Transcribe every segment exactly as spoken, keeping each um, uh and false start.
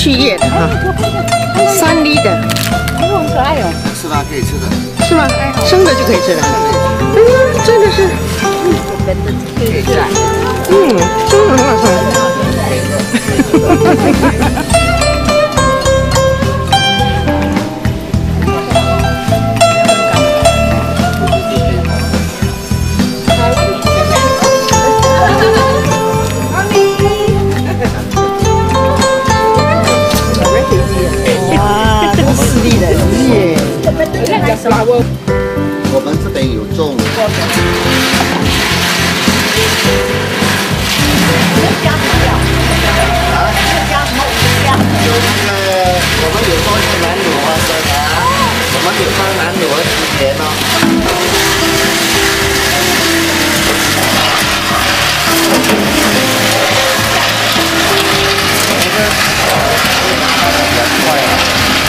去叶的哈，三粒的， 很可爱哦。 是吧？可以吃的。 是吗？生的就可以吃了。嗯，真的是。嗯，真的很好吃。 我们这边有种。啊？加什么？加有那个，我们有做一个南乳花生啊，我们有放南乳和紫甜哦。两块啊。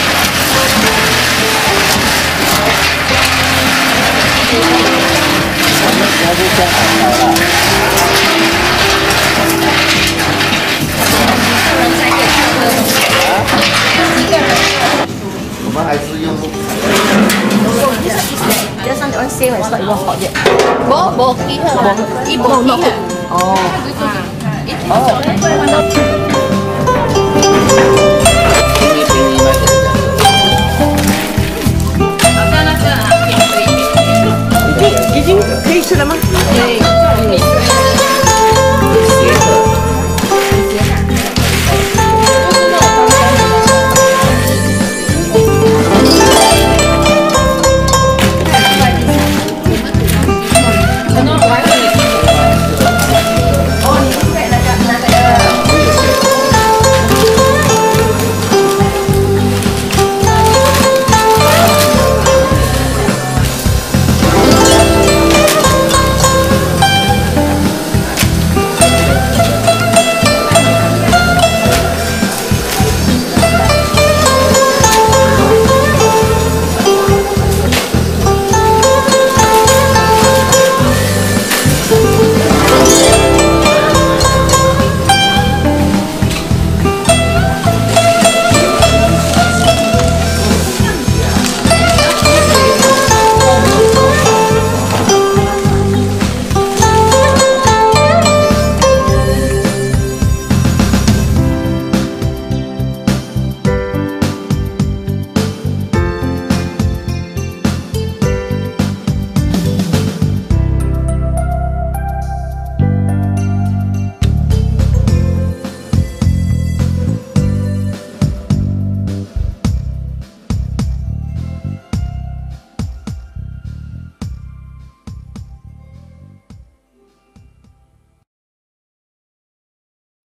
我们还是用。 一生咗先嚟食個學嘅，冇冇幾盒，冇一冇幾盒。哦。哦。已经已经可以吃了吗？